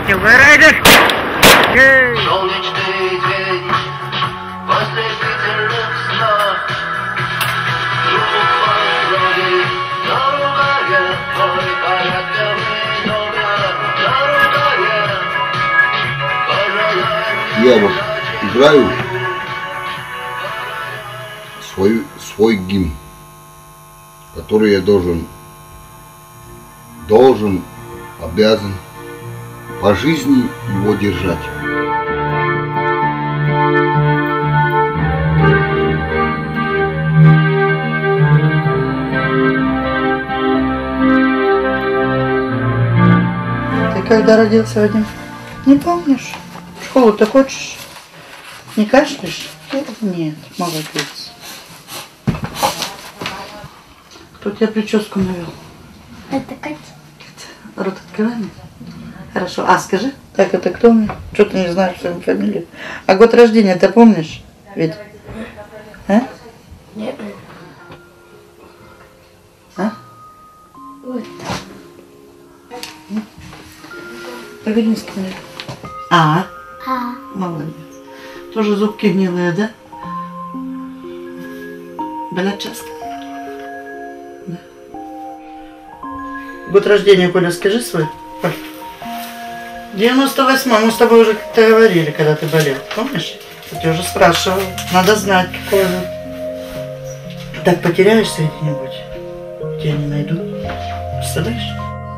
Тёгой райдер! Солнечный день в ослепительных снах. Группа крови, дорогая, твой порядковый номер, дорогая, пожелай. Я вот играю свой гимн, который я должен, обязан по жизни его держать. Ты когда родился, Вадим? Не помнишь? В школу-то хочешь? Не кашляешь? Нет, молодец. Кто тебе прическу навел? Это Катя. Рот открываем? Хорошо. А скажи, так это кто мне? Что ты не знаешь свою фамилию? А год рождения ты помнишь? Ведь? А? Нет. А? Вот. По-видимски мне. А? А. Молодец. Тоже зубки гнилые, да? Болят часто? Да. Год рождения, Коля, скажи свой. 98-й, мы с тобой уже как-то говорили, когда ты болел. Помнишь? Я тебя уже спрашивал. Надо знать, какой же. Так потеряешься где-нибудь, тебя не найдут. Представляешь?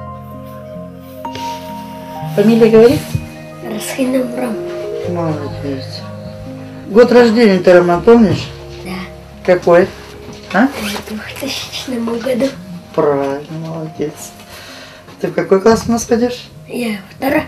Фамилия говорит? Расхинам Ром. Молодец. Год рождения ты, Роман, помнишь? Да. Какой? А? В 2000 году. Правильно, молодец. Ты в какой класс у нас ходишь? Я второй.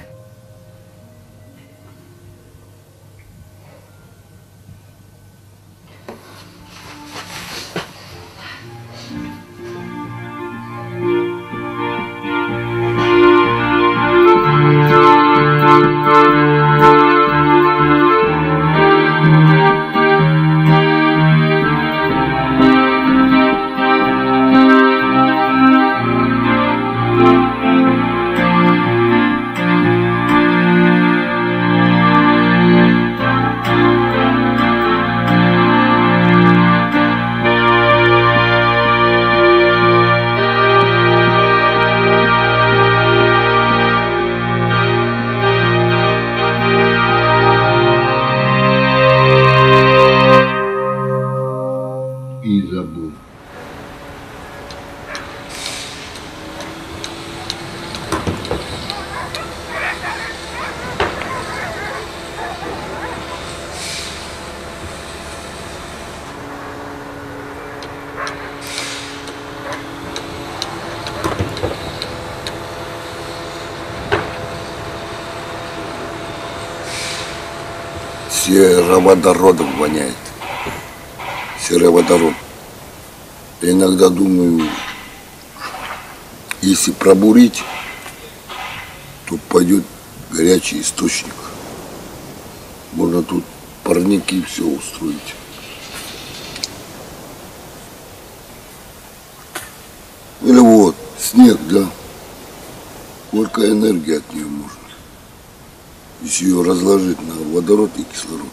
И забыл. Сероводородом воняет. Сероводород. Я иногда думаю, если пробурить, то пойдет горячий источник. Можно тут парники все устроить. Или вот, снег, да. Сколько энергии от нее можно. Если ее разложить на водород и кислород.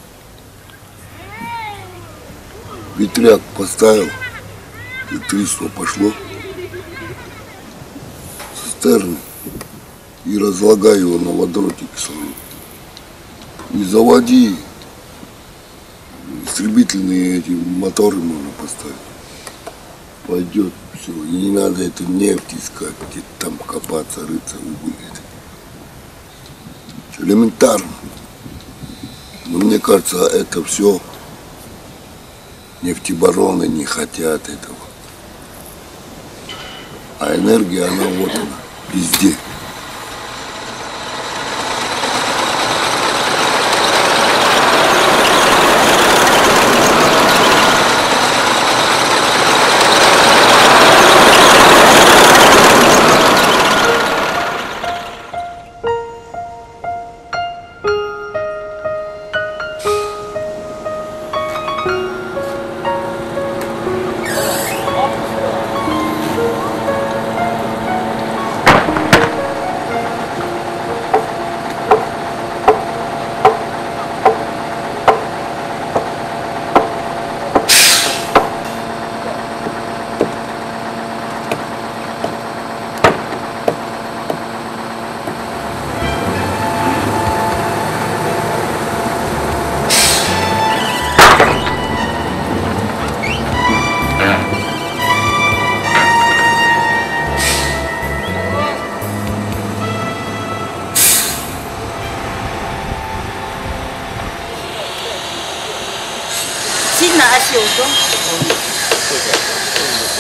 Ветряк поставил, электричество пошло. Цистерны. И разлагай его на водород и кислород. И заводи. Истребительные эти моторы можно поставить. Пойдет все. И не надо эту нефть искать, где-то там копаться, рыться, убыль. Элементарно. Но мне кажется, это все нефтебароны не хотят этого. А энергия, она вот она, везде.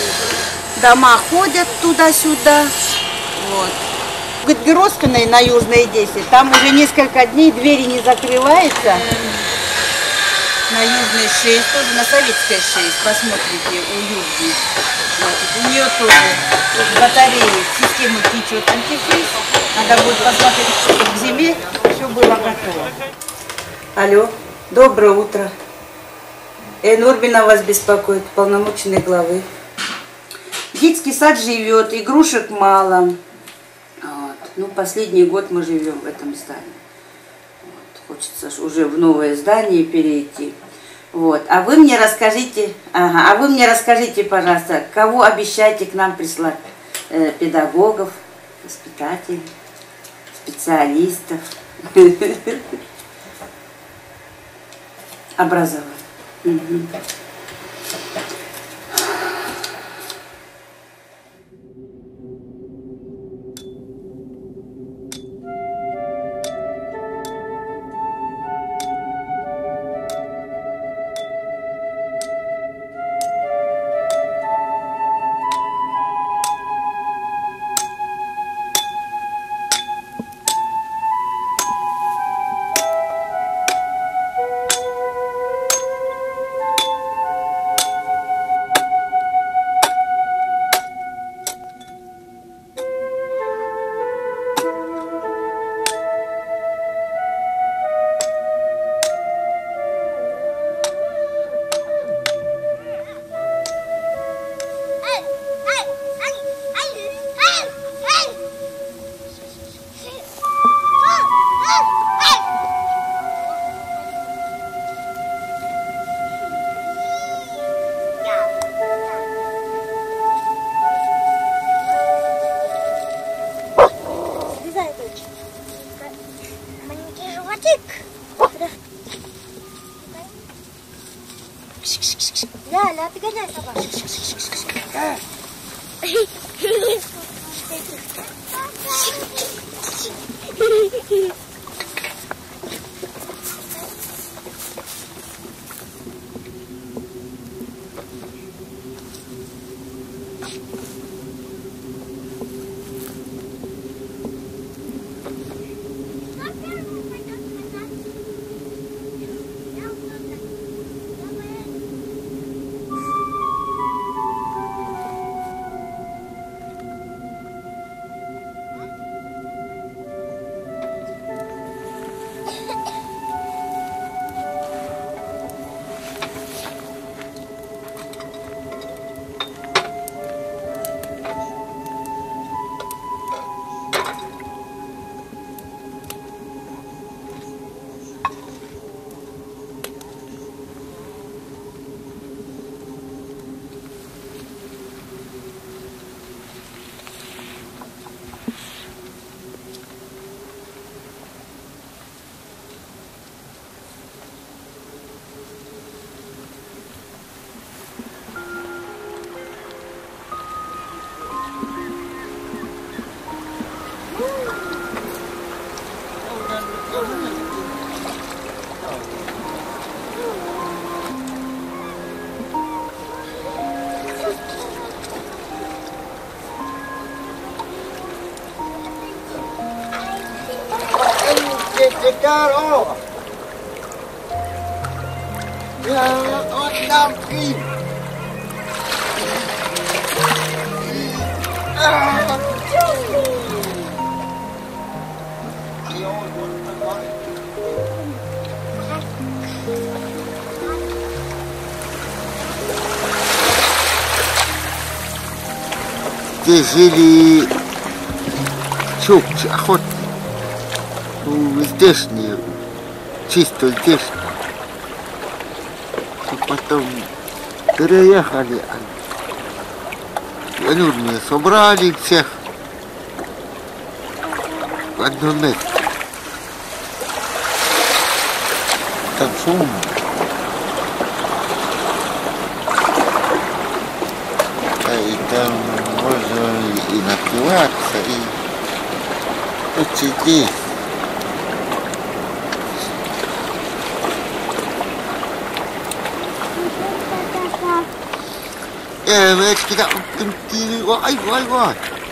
Дома ходят туда-сюда. Вот. В Гетгеросской на Южной 10, там уже несколько дней двери не закрываются. На Южной 6, тоже на Советской 6, посмотрите, у Южной. Значит, у нее тоже батареи, система течет антифриз. Надо будет посмотреть, чтобы к зиме все было готово. Алло, доброе утро. Нурбина вас беспокоит, полномоченной главы. Детский сад живет, игрушек мало. Вот. Ну, последний год мы живем в этом здании. Вот. Хочется уже в новое здание перейти. Вот. А вы мне расскажите, пожалуйста, кого обещаете к нам прислать? Педагогов, воспитателей, специалистов, образование. Угу. Ляля, отгоняй собаку. Caro! Con nam kim! Здесь жили чукчи, охотники. Здешние, чисто здешние. И потом переехали. Они меня собрали всех в одном месте. Там шум. И там можно и напиваться, и посидеть. Evet kita vay vay vay.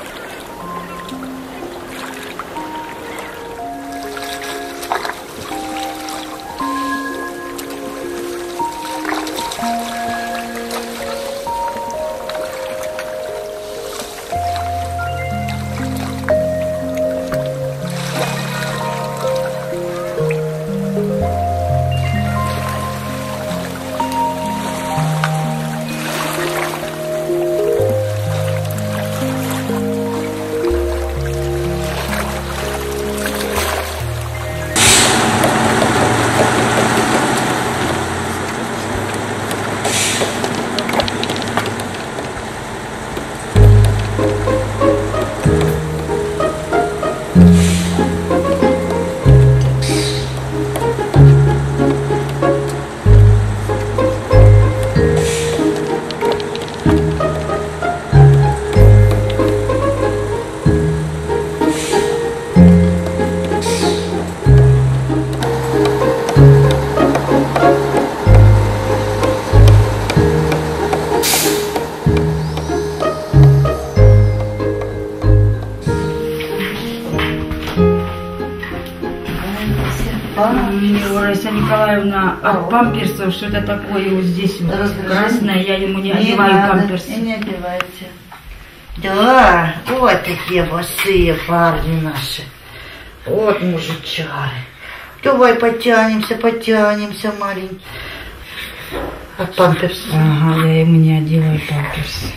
Раиса Николаевна, от памперсов что-то такое вот здесь вот красное, я ему не одеваю памперсы. Не одевайте. Да, вот такие босые парни наши. Вот мужичары. Давай потянемся, маленький. От памперсов. Ага, я ему не одеваю памперсы.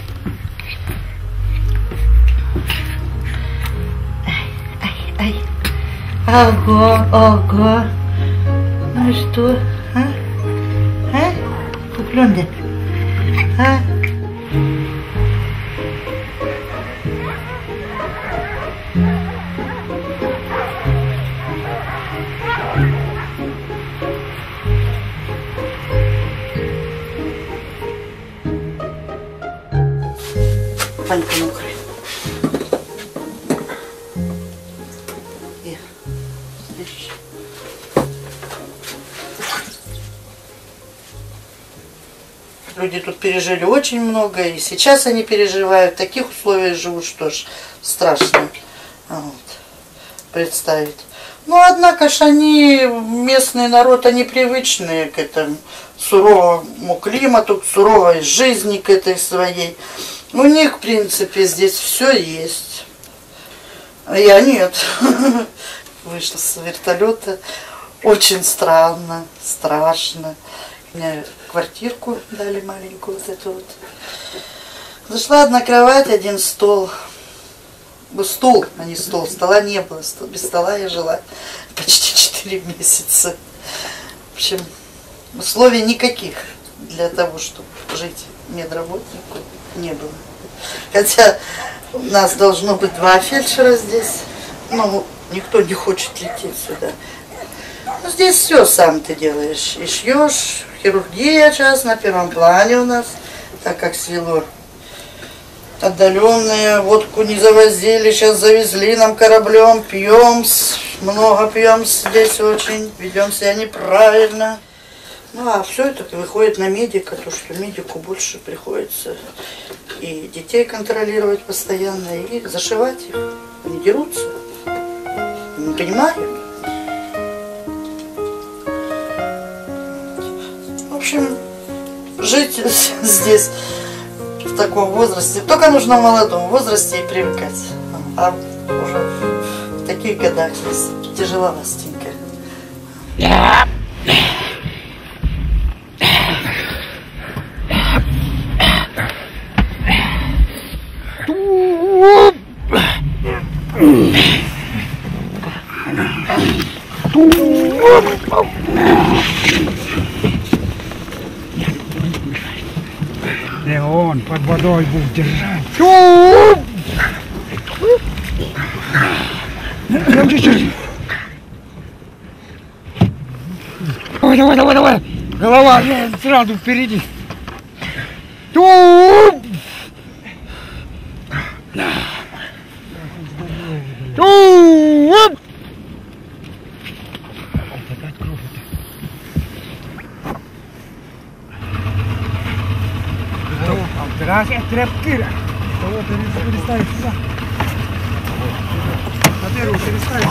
Ай. Ого. Ну и что? А? Куплёнда? А? Панька мокрая. Люди тут пережили очень много, и сейчас они переживают. В таких условиях живут, что ж, страшно представить. Но, однако ж они, местный народ, они привычные к этому суровому климату, к суровой жизни, к этой своей. У них, в принципе, здесь все есть. А я нет. Вышла с вертолета. Очень странно, страшно. Мне квартирку дали маленькую вот эту вот. Зашла одна кровать, один стол. Стул, а не стол. Стола не было. Без стола я жила почти 4 месяца. В общем, условий никаких для того, чтобы жить медработнику, не было. Хотя у нас должно быть 2 фельдшера здесь. Но никто не хочет лететь сюда. Но здесь все сам ты делаешь. И шьешь. Хирургия сейчас на первом плане у нас, так как село отдаленные, водку не завозили, сейчас завезли нам кораблем, пьем, много пьем здесь очень, ведем себя неправильно. Ну а все это выходит на медика, то что медику больше приходится и детей контролировать постоянно, и зашивать их, они дерутся, не понимаю. В общем, жить здесь в таком возрасте, только нужно в молодом возрасте и привыкать. А уже в таких годах здесь тяжеловастенько. Он под водой будет держать. Давай. Голова сразу впереди. Gracias. Кляп-кыля. Вот, переставить сюда. На первую переставить.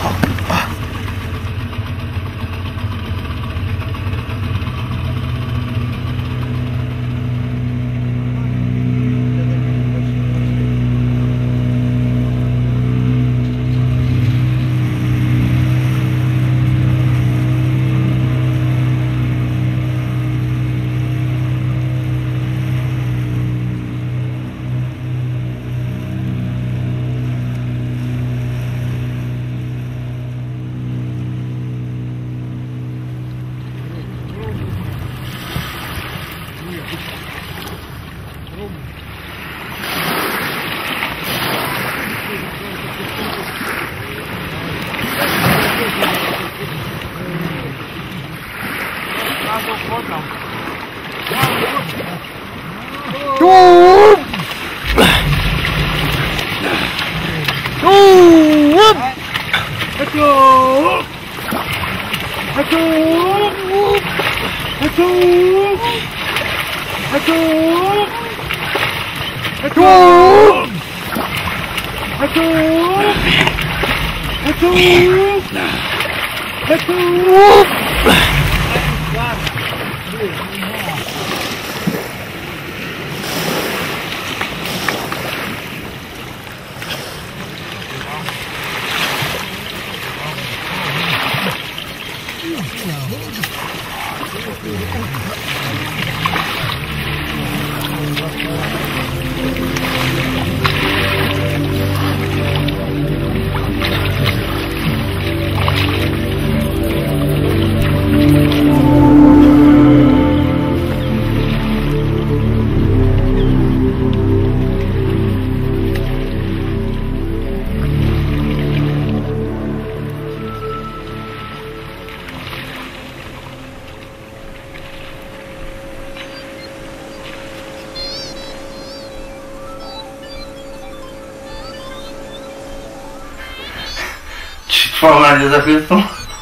Волна не захлестнул.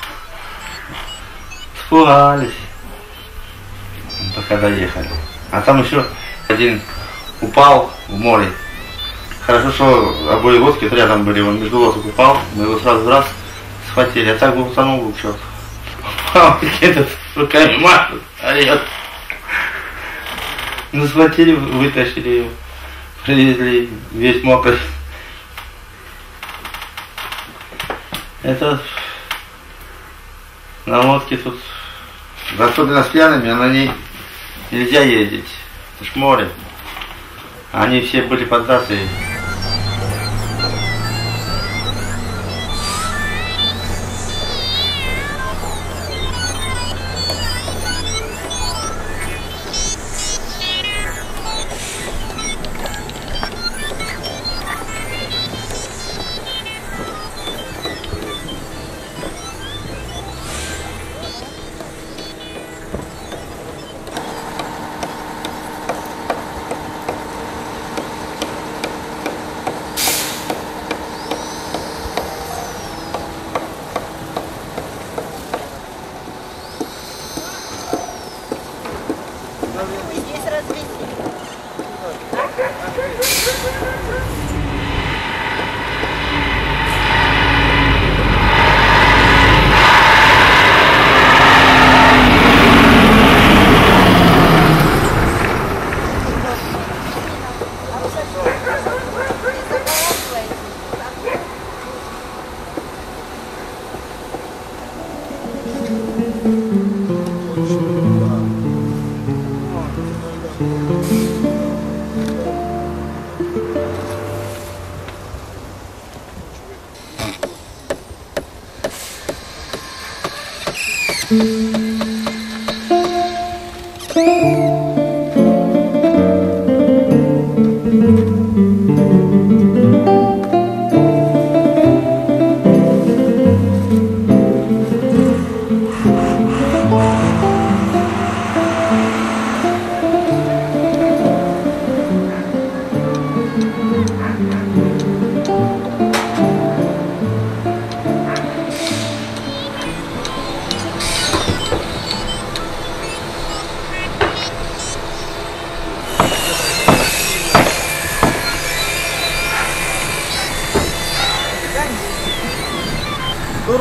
Испугались. Пока доехали. А там еще один упал в море. Хорошо, что обои лодки рядом были, он между лодок упал, мы его сразу раз схватили, а так бы утонул бы черт. Упал, этот руками машет, орет. Ну схватили, вытащили его, привезли, весь мокрый. Это на лодке тут, особенно с пьяными, на ней нельзя ездить. Это ж море. Они все были поддатые.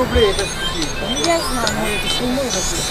рублей это скупить. Я знаю, но это ж не может быть.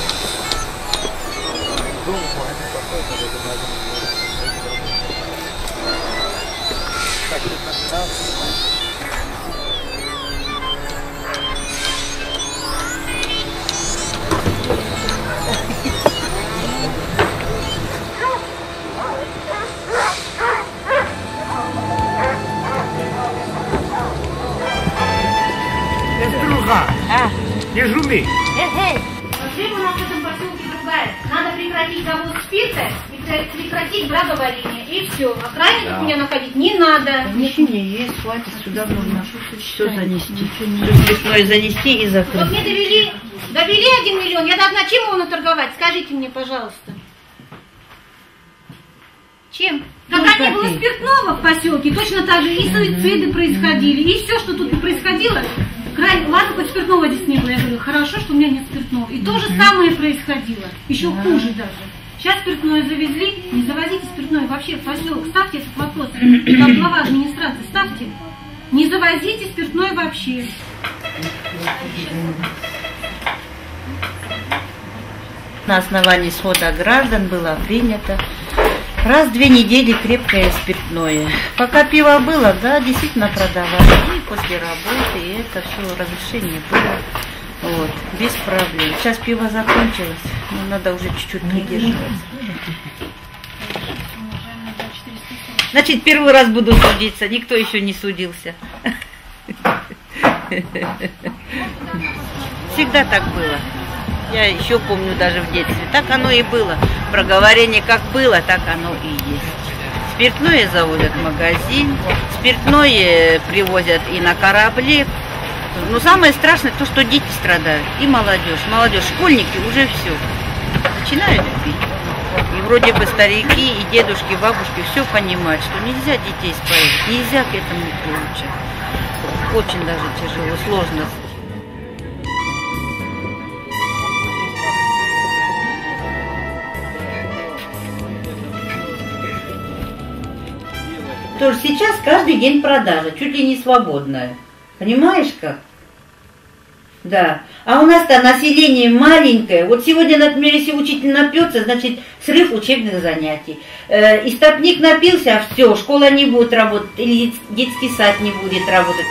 Друга, не шуми. Проблема у нас в этом поселке другая. Надо прекратить завоз спирта и прекратить браковарение. И все. Охранников меня находить не надо. Помещение есть, хватит, сюда можно все занести. Спиртное занести и закрыть. Вот мне довели 1 миллион. Я должна чем его наторговать? Скажите мне, пожалуйста. Чем? Когда не было спиртного в поселке, точно так же и суициды происходили, и все, что тут происходило. Ладно, хоть спиртного здесь не было. Я говорю, хорошо, что у меня нет спиртного. И то же самое происходило. Еще хуже даже. Сейчас спиртное завезли. Не завозите спиртное вообще в поселок. Ставьте этот вопрос. Как глава администрации, ставьте. Не завозите спиртное вообще. На основании свода граждан было принято раз в 2 недели крепкое спиртное. Пока пиво было, да, действительно продавали. И после работы, и это все разрешение было. Вот, без проблем. Сейчас пиво закончилось, но надо уже чуть-чуть придерживаться. Значит, первый раз буду судиться, никто еще не судился. Всегда так было. Я еще помню даже в детстве. Так оно и было. Проговорение как было, так оно и есть. Спиртное завозят в магазин, спиртное привозят и на корабле. Но самое страшное то, что дети страдают и молодежь. Молодежь, школьники уже все начинают пить. И вроде бы старики, и дедушки, бабушки все понимают, что нельзя детей спаивать, нельзя к этому приучать. Очень даже тяжело, сложно. Тоже сейчас каждый день продажа, чуть ли не свободная. Понимаешь как? Да. А у нас-то население маленькое. Вот сегодня, например, если учитель напьется, значит срыв учебных занятий. Истопник напился, а все, школа не будет работать, или детский сад не будет работать.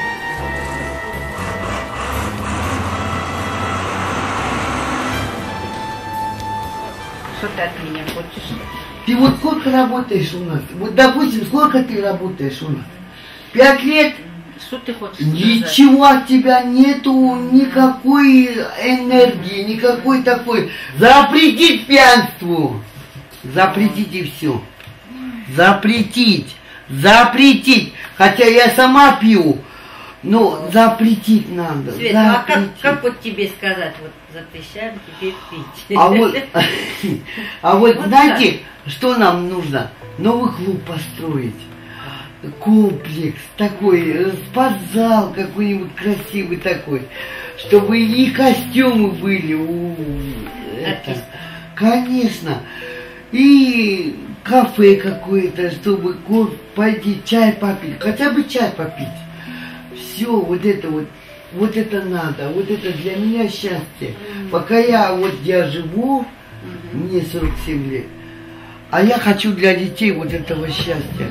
Что ты от меня хочешь? Ты вот сколько работаешь у нас? Вот, допустим, сколько ты работаешь у нас? 5 лет? Что ты хочешь сказать? Ничего от тебя нету, никакой энергии, никакой такой. Запретить пьянству. Запретите все. Запретить. Запретить. Хотя я сама пью. Но запретить надо. Свет, ну а как вот тебе сказать, вот запрещаем теперь пить? А вот знаете, что нам нужно? Новый клуб построить. Комплекс такой, спортзал какой-нибудь красивый такой, чтобы и костюмы были у это, конечно, и кафе какое-то, чтобы пойти чай попить, хотя бы чай попить. Все, вот это надо, вот это для меня счастье. Пока я живу, мне 47 лет, а я хочу для детей вот этого счастья.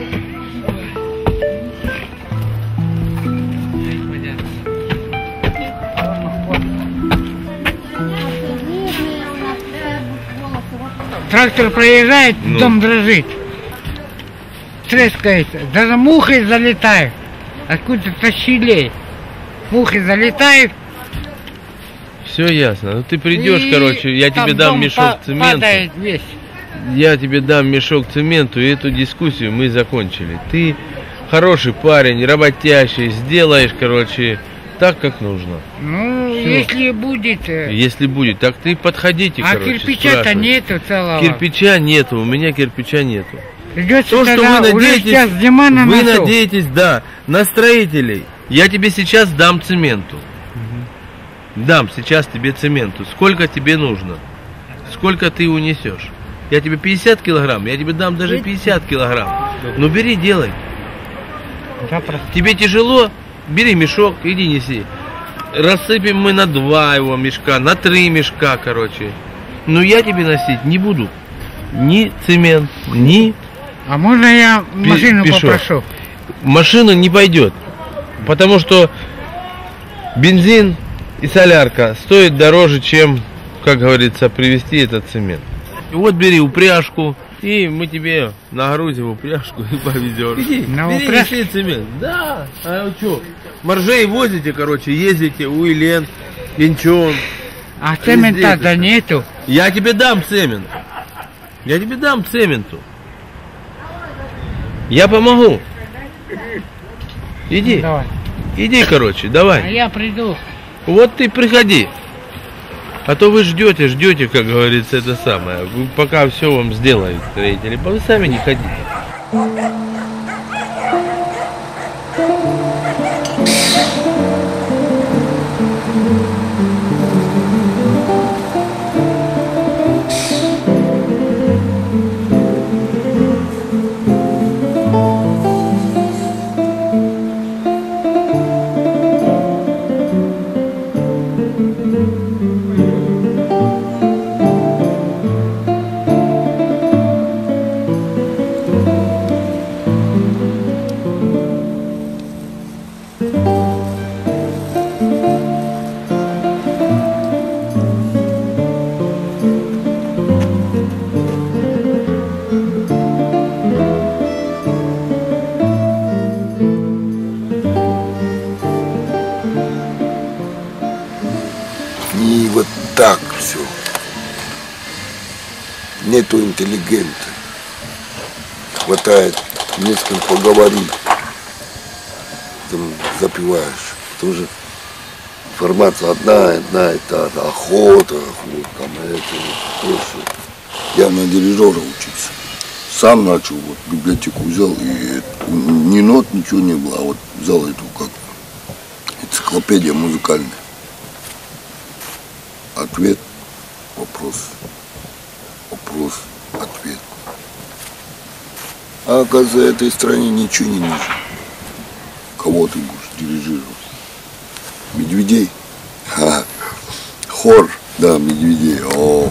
Трактор проезжает, дом дрожит. Трескается. Даже мухи залетают. Откуда-то щелей. Мухи залетают. Все ясно. Ну ты придешь, короче, я тебе дам мешок цемента. Весь. Я тебе дам мешок цементу, и эту дискуссию мы закончили. Ты хороший парень, работящий, сделаешь, короче, так, как нужно. Ну, всё. Если будет... Если будет, так ты подходите, а короче, кирпича-то нету целого. Кирпича нету, у меня кирпича нету. Придется то, что вы надеетесь, да, на строителей. Я тебе сейчас дам цементу. Дам сейчас тебе цементу. Сколько тебе нужно? Сколько ты унесешь? Я тебе 50 килограмм, я тебе дам даже 50 килограмм. Ну бери, делай. Тебе тяжело? Бери мешок, иди неси. рассыпем мы на 2 его мешка, на 3 мешка, короче. Но я тебе носить не буду ни цемент, ни... А можно я машину пешок. попрошу? Машина не пойдет, потому что бензин и солярка стоит дороже, чем, как говорится, привезти этот цемент. И вот бери упряжку, и мы тебе нагрузим упряжку и повезем. Бери неси цемент. Да, а что? Моржей возите, короче, ездите, Уилен, Инчон. А цемента-то нету. Я тебе дам цемент. Я тебе дам цементу. Я помогу. Иди. Давай. Иди, короче, давай. А я приду. Вот ты приходи. А то вы ждете, как говорится, это самое. Вы пока все вам сделают строители. Вы сами не ходите. И вот так все. Нету интеллигента. Хватает несколько поговорить. Там запиваешь. Тоже информация одна и та. Охота, там это. Просто. Я на дирижера учился. Сам начал, вот библиотеку взял, и ни нот, ничего не было. А вот взял эту как энциклопедия музыкальная. Ответ, вопрос, вопрос, ответ. А оказывается, этой стране ничего не нужно. Кого ты будешь дирижировать? Медведей? Ха. Хор, да, медведей. О.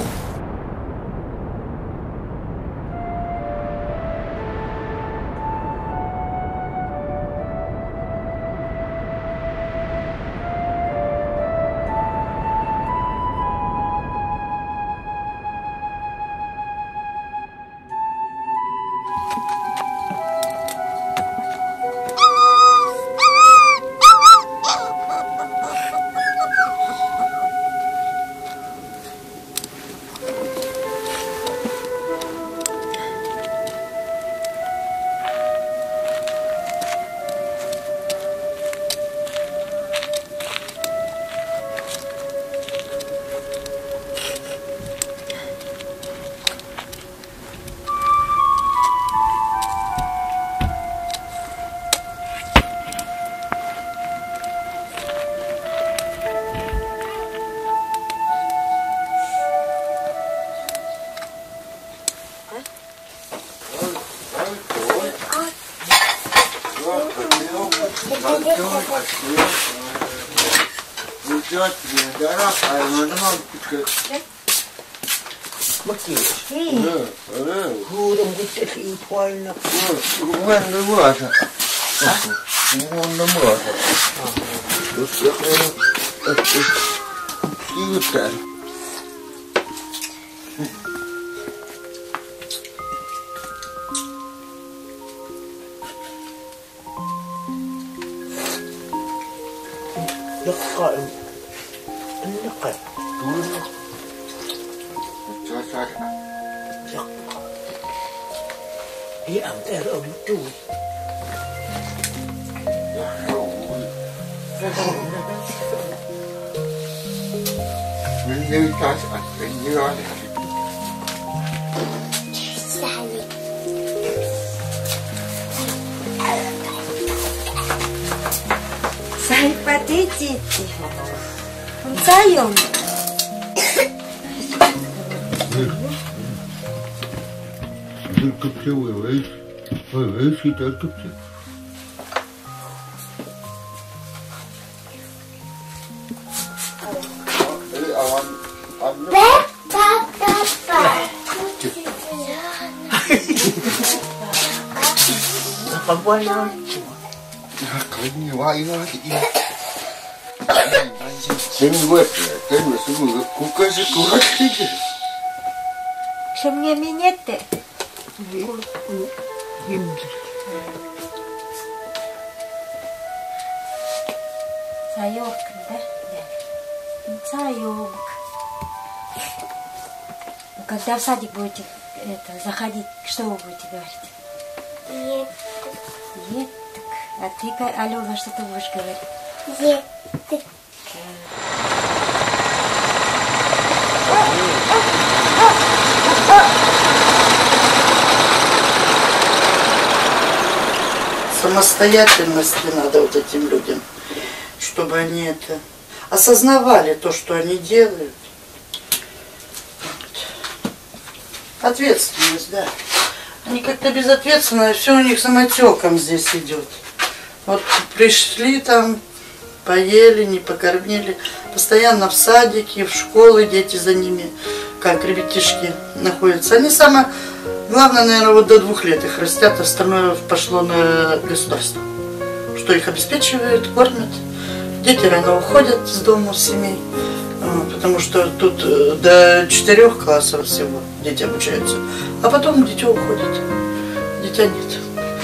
Что мне минеты? Цаёвка, да? Да. Цаёвок. Ну, когда в садик будете заходить, что вы будете говорить? Еток. А ты, Алена, что ты будешь говорить? Еток. Самостоятельности надо вот этим людям, чтобы они это осознавали то, что они делают. Ответственность, да. Они как-то безответственны, все у них самотеком здесь идет. Вот пришли там, поели, не покормили, постоянно в садике, в школы дети за ними, как ребятишки находятся. Они самое главное, наверное, вот до 2 лет их растят, остальное пошло на государство. Что их обеспечивают, кормят. Дети рано уходят с дома, с семей, потому что тут до 4 классов всего дети обучаются. А потом дитё уходит, дитя нет.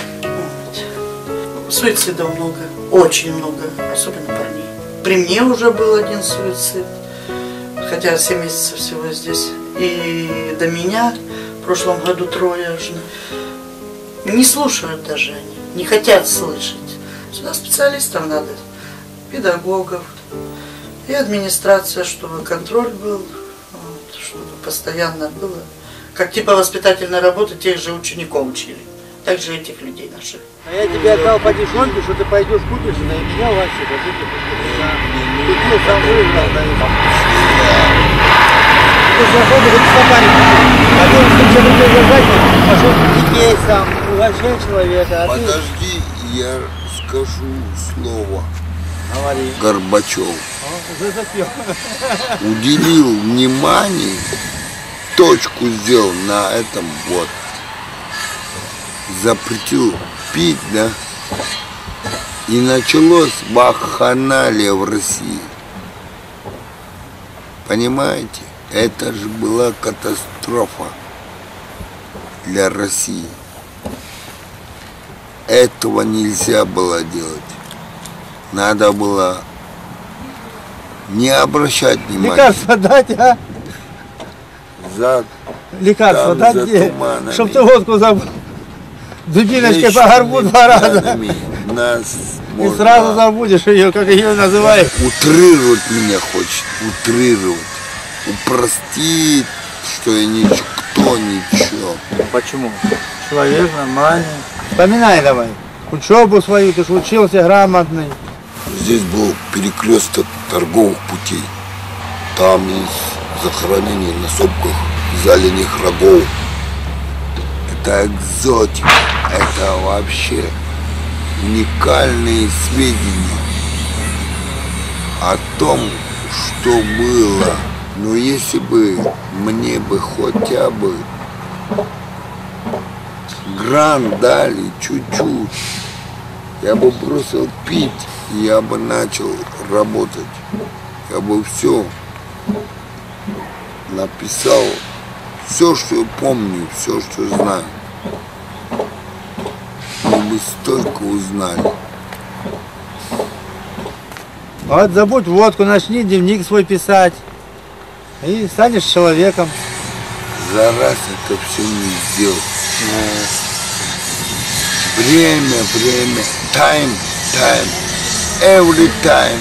Вот. Суицидов много, очень много, особенно парней. При мне уже был 1 суицид, хотя 7 месяцев всего здесь. И до меня в прошлом году 3 аж. Не слушают даже они, не хотят слышать. Сюда специалистов надо, педагогов и администрация, чтобы контроль был, вот, чтобы постоянно было. Как типа воспитательной работы тех же учеников учили. Так же этих людей наших. А я тебе отдал по дешевке, что ты пойдешь купишь, и меня Вася, ты сам выиграл, ты заходишь, это собаки. А ты что другой зажать, пошел детей сам, угощай человека. А подожди, я скажу слово. Говори. Горбачев уделил внимание, точку сделал на этом вот. Запретил пить, да? И началось вакханалия в России. Понимаете? Это же была катастрофа для России. Этого нельзя было делать. Надо было не обращать внимания. Лекарства дать, а? Лекарства дать, чтоб ты водку забыл. Дубиночкой по горбу 2 раза. И сразу забудешь ее, как ее называют. Утрировать меня хочет, утрировать. Упростить, что я никто, ничего. Почему? Человек нормальный. Вспоминай давай. Учебу свою, ты ж учился грамотный. Здесь был перекресток торговых путей. Там есть захоронение на сопках из оленьих рогов. Это экзотика. Это вообще уникальные сведения о том, что было. Но если бы мне бы хотя бы грант дали чуть-чуть, я бы бросил пить, и я бы начал работать. Я бы все написал, все, что я помню, все, что знаю. Мы бы столько узнали. Вот забудь водку, начни дневник свой писать. И станешь человеком. За раз это все не сделать. Время, time, every time.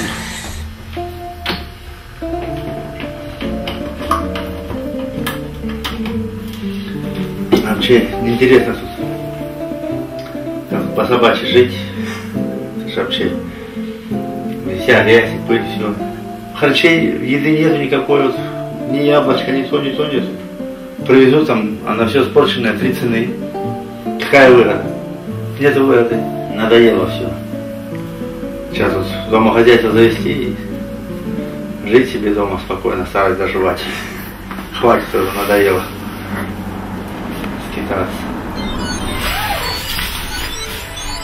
Вообще неинтересно тут там по собачьи жить. Это же вообще вся грязь и пыль, все. Харчей, еды нету никакой, вот, ни яблочка, ни то нет. Привезут там, она все испорченная, 3 цены. Какая выгода? Нет выгоды. Надоело все. Сейчас вот домохозяйство завести и жить себе дома спокойно, старость доживать. Хватит уже, надоело скитаться.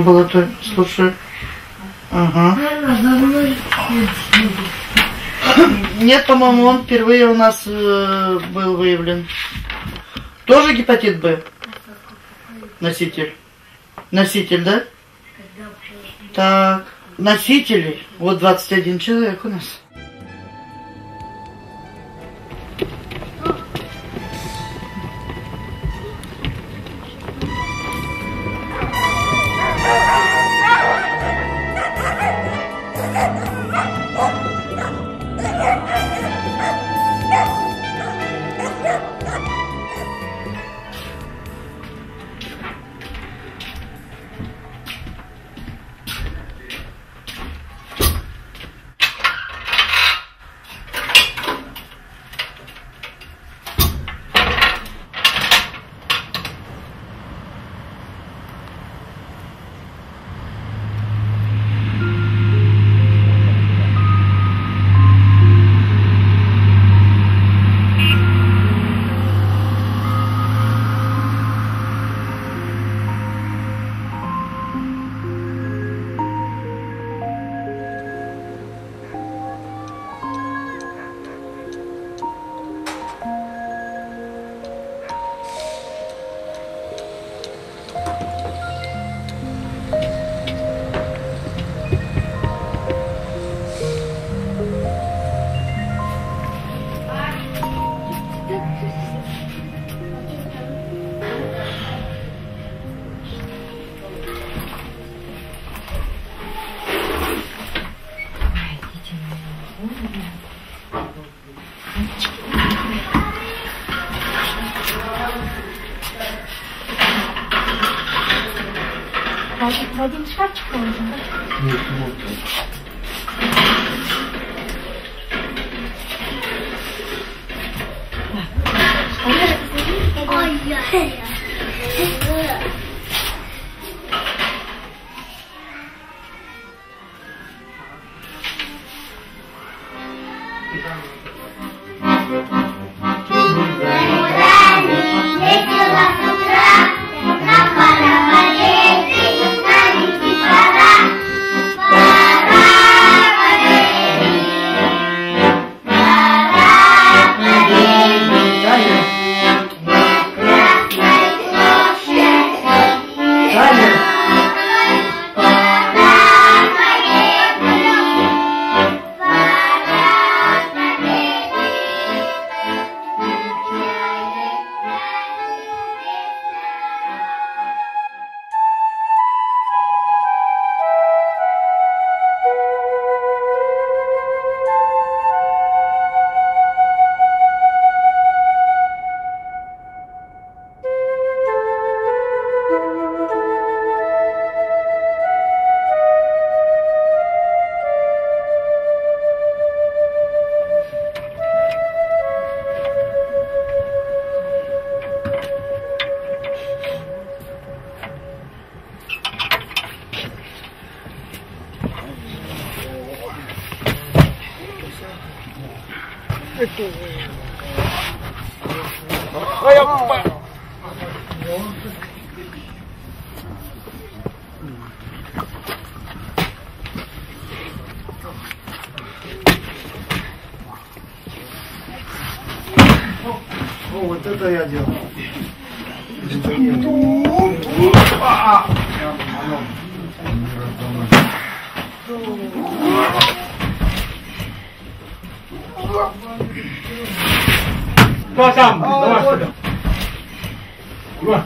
амбулатории. Слушай. Ага. Нет, по-моему, он впервые у нас был выявлен. Тоже гепатит Б? Носитель. Носитель, да? Так, носители. Вот 21 человек у нас. В один шкафчик положим? Нет, вот. Вот это я делал. Кто там? Давай сюда. Давай.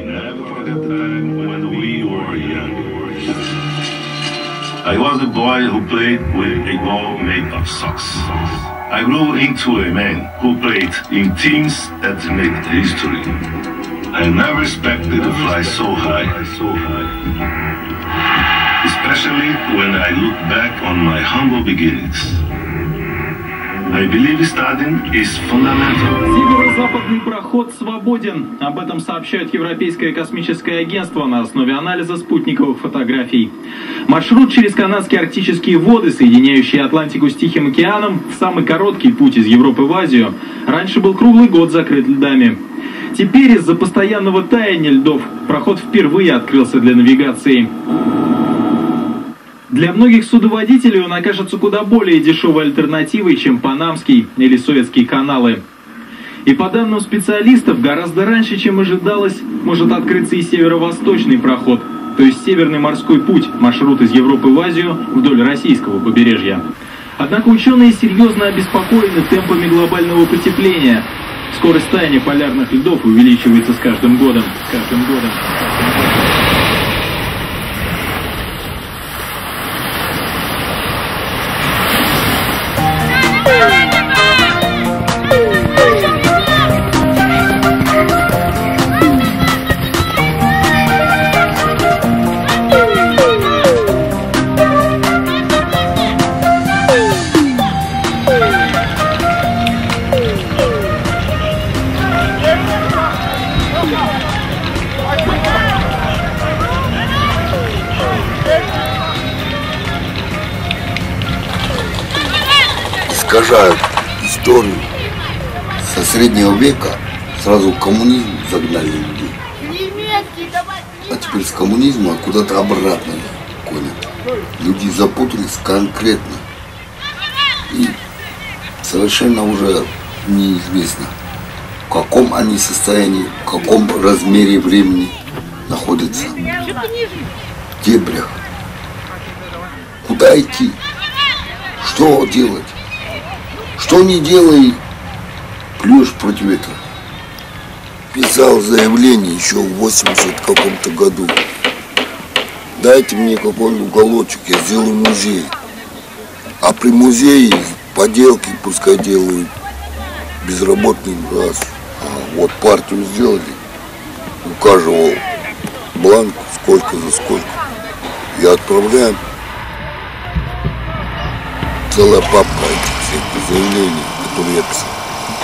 never forget the time when we were young. I was a boy who played with a ball made of socks. I grew into a man who played in teams that made history. I never expected to fly so high. Especially when I look back on my humble beginnings. I believe studying is fundamental. Северо-западный проход свободен. Об этом сообщает Европейское космическое агентство на основе анализа спутниковых фотографий. Маршрут через канадские арктические воды, соединяющие Атлантику с Тихим океаном, самый короткий путь из Европы в Азию, раньше был круглый год закрыт льдами. Теперь из-за постоянного таяния льдов проход впервые открылся для навигации. Для многих судоводителей он окажется куда более дешевой альтернативой, чем Панамский или Суэцкие каналы. И по данным специалистов, гораздо раньше, чем ожидалось, может открыться и северо-восточный проход, то есть Северный морской путь, маршрут из Европы в Азию вдоль российского побережья. Однако ученые серьезно обеспокоены темпами глобального потепления. Скорость таяния полярных льдов увеличивается с каждым годом. Искажают историю. Со среднего века сразу в коммунизм загнали людей. А теперь с коммунизма куда-то обратно гонят. Люди запутались конкретно. И совершенно уже неизвестно, в каком они состоянии, в каком размере времени находятся. В дебрях. Куда идти? Что делать? Что не делай, плюешь против этого. Писал заявление еще в 80 каком-то году. Дайте мне какой-нибудь уголочек, я сделаю музей. А при музее поделки пускай делают безработным раз. А вот партию сделали, у каждого бланк, сколько за сколько. И отправляем. Целая папка этих заявлений, которые я писал.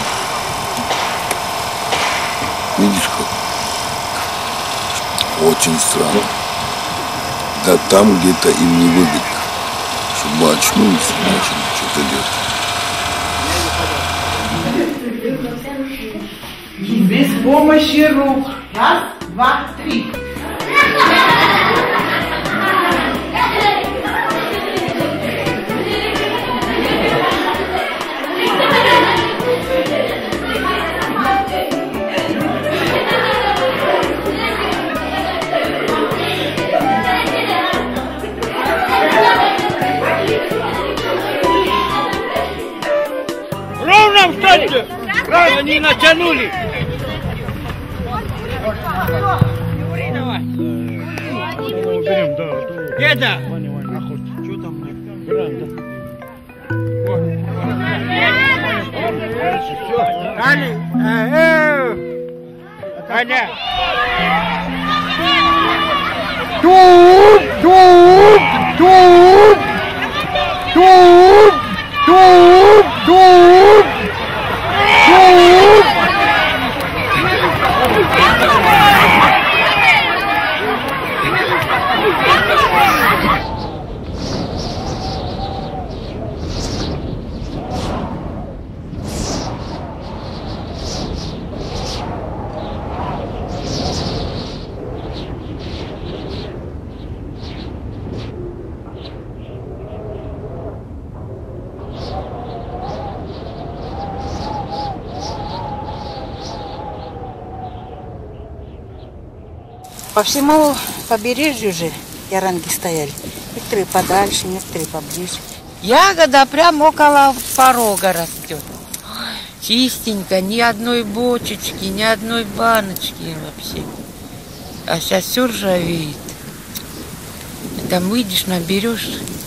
Видишь как? Очень странно. Да там где-то им не выгодно, чтобы очнулись и начали что-то делать. Без помощи рук. Раз, два, три. Ровно встаньте! Правильно, не натянули! Это! Что там мне? Аня! Туп! Туп! Туп! Туп! Туп! Туп! Туп! По всему побережью же яранги стояли. Некоторые подальше, некоторые поближе. Ягода прям около порога растет. Чистенько, ни одной бочечки, ни одной баночки вообще. А сейчас все ржавеет. Там выйдешь, наберешь.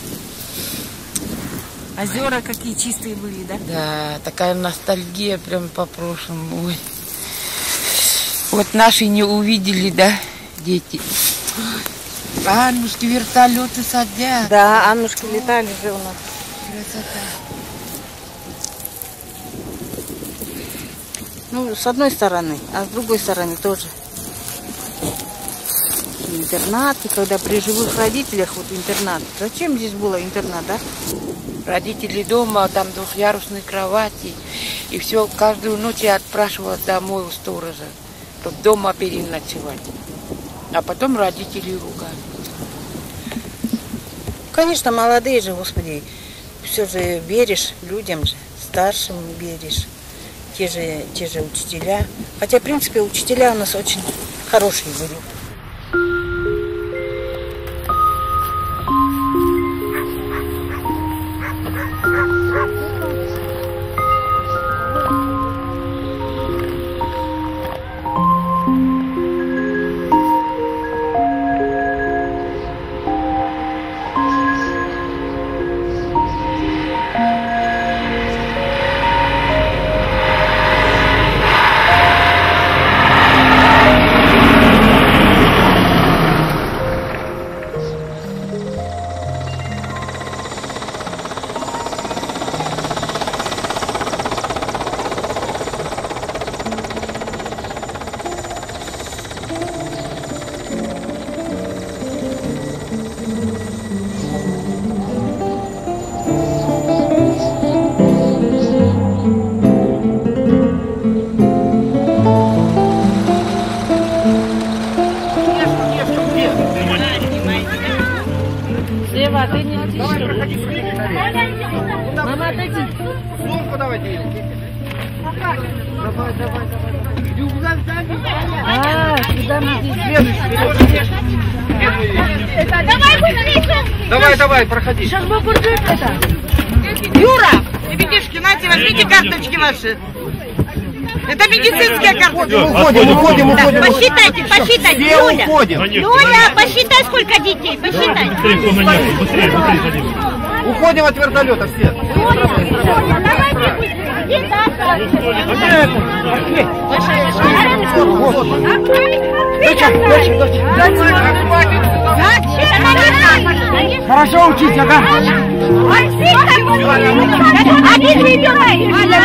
Озера какие чистые были, да? Да, такая ностальгия прям по прошлому. Ой. Вот наши не увидели, да, дети. Аннушки вертолеты садят. Да, Аннушки летали же у нас. Красота. Ну, с одной стороны, а с другой стороны тоже. Интернаты, когда при живых родителях вот интернат. Зачем здесь было интернат, да? Родители дома, там двухъярусные кровати. И все, каждую ночь я отпрашивала домой у сторожа, чтобы дома переночевать. А потом родители ругали. Конечно, молодые же, Господи, все же веришь людям же, старшим веришь. Те же учителя. Хотя, в принципе, учителя у нас очень хорошие были. Ева, ты не летишь, что ли? Мама, отойди. Сумку давайте. Давай. Сюда надо. Давай, проходи. Сейчас мы будем это. Юра, ребятишки, нате, возьмите карточки ваши. Это медицинская карточка. Уходим. Посчитайте, Все Юля. уходим. Юля, посчитай, сколько детей, посчитай. Быстрее. Уходим от вертолета все. Хорошо учись, ага. Один ребенок.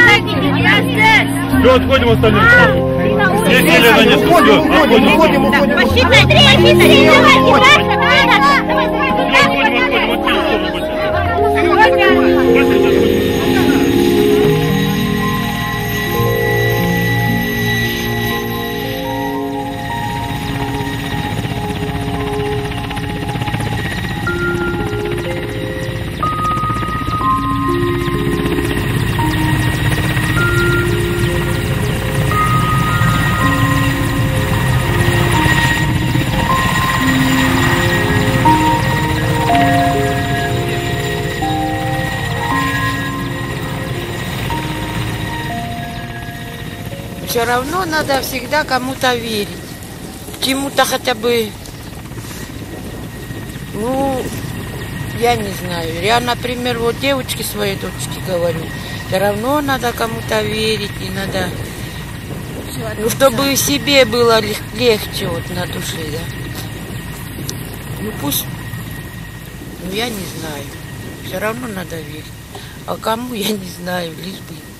Все, отходим остальные. Здесь Елена не Уходим. Посчитай, три, Все равно надо всегда кому-то верить. Чему-то хотя бы, ну, я не знаю. Я, например, вот девочке своей дочке говорю, все равно надо кому-то верить, и надо, ну, чтобы себе было легче вот на душе, да. Ну, пусть, ну, я не знаю. Все равно надо верить. А кому, я не знаю, лишь бы